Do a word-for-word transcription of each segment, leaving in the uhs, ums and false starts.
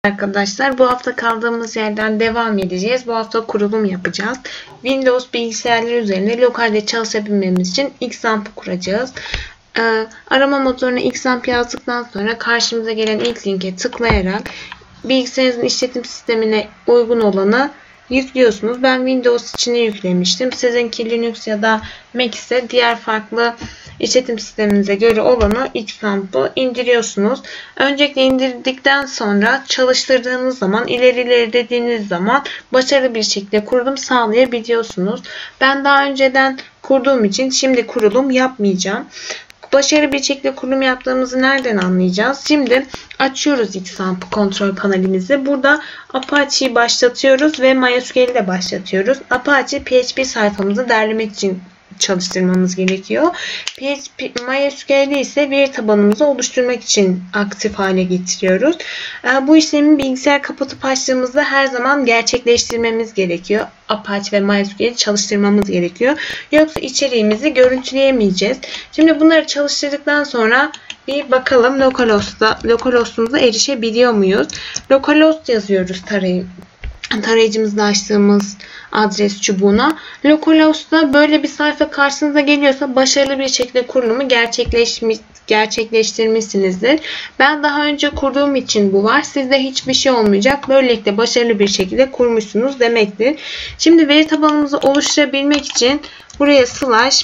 Arkadaşlar, bu hafta kaldığımız yerden devam edeceğiz. Bu hafta kurulum yapacağız. Windows bilgisayarları üzerinde lokalde çalışabilmemiz için Xampp kuracağız. Ee, arama motoruna Xampp yazdıktan sonra karşımıza gelen ilk linke tıklayarak bilgisayarınızın işletim sistemine uygun olanı yüklüyorsunuz. Ben Windows içine yüklemiştim. Sizinki Linux ya da Mac ise diğer farklı işletim sisteminize göre olanı Xampp'ı indiriyorsunuz. Öncelikle indirdikten sonra çalıştırdığınız zaman, ileri ileri dediğiniz zaman başarılı bir şekilde kurulum sağlayabiliyorsunuz. Ben daha önceden kurduğum için şimdi kurulum yapmayacağım. Başarılı bir şekilde kurulum yaptığımızı nereden anlayacağız? Şimdi açıyoruz Xampp kontrol panelimizi. Burada Apache'yi başlatıyoruz ve MySQL'i de başlatıyoruz. Apache P H P sayfamızı derlemek için çalıştırmamız gerekiyor. P H P, MySQL'i ise veri tabanımızı oluşturmak için aktif hale getiriyoruz. Bu işlemi bilgisayar kapatıp açtığımızda her zaman gerçekleştirmemiz gerekiyor. Apache ve MySQL'i çalıştırmamız gerekiyor. Yoksa içeriğimizi görüntüleyemeyeceğiz. Şimdi bunları çalıştırdıktan sonra bir bakalım localhost'a, localhost'umuza erişebiliyor muyuz? Localhost yazıyoruz tarayıcı. tarayıcımızda açtığımız adres çubuğuna. Localhost'ta böyle bir sayfa karşınıza geliyorsa başarılı bir şekilde kurulumu gerçekleşmiş, gerçekleştirmişsinizdir. Ben daha önce kurduğum için bu var. Sizde hiçbir şey olmayacak. Böylelikle başarılı bir şekilde kurmuşsunuz demektir. Şimdi veri tabanımızı oluşturabilmek için buraya slash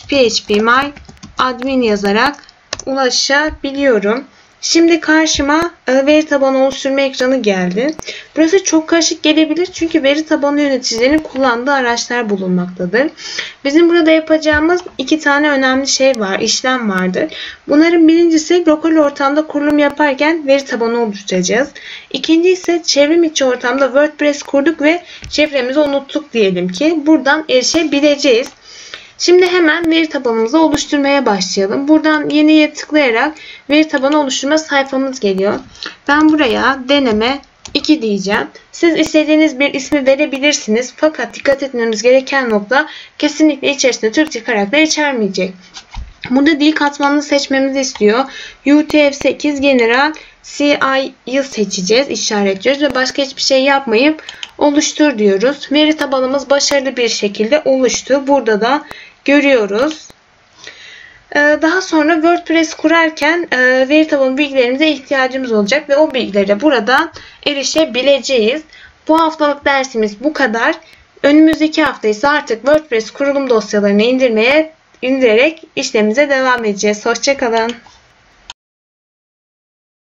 phpMyAdmin yazarak ulaşabiliyorum. Şimdi karşıma veri tabanı oluşturma ekranı geldi. Burası çok karışık gelebilir çünkü veri tabanı yöneticilerinin kullandığı araçlar bulunmaktadır. Bizim burada yapacağımız iki tane önemli şey var, işlem vardır. Bunların birincisi lokal ortamda kurulum yaparken veri tabanı oluşturacağız. İkinci ise çevrim içi ortamda WordPress kurduk ve şifremizi unuttuk diyelim ki buradan erişebileceğiz. Şimdi hemen veri tabanımızı oluşturmaya başlayalım. Buradan yeniye tıklayarak veri tabanı oluşturma sayfamız geliyor. Ben buraya deneme iki diyeceğim. Siz istediğiniz bir ismi verebilirsiniz. Fakat dikkat etmemiz gereken nokta kesinlikle içerisinde Türkçe karakter içermeyecek. Burada dil katmanını seçmemizi istiyor. U T F sekiz General C I'yi seçeceğiz, işaretliyoruz ve başka hiçbir şey yapmayıp oluştur diyoruz. Veri tabanımız başarılı bir şekilde oluştu. Burada da görüyoruz. Daha sonra WordPress kurarken veri tabanı bilgilerimize ihtiyacımız olacak ve o bilgilere buradan erişebileceğiz. Bu haftalık dersimiz bu kadar. Önümüzdeki hafta ise artık WordPress kurulum dosyalarını indirmeye indirerek işlemimize devam edeceğiz. Hoşça kalın.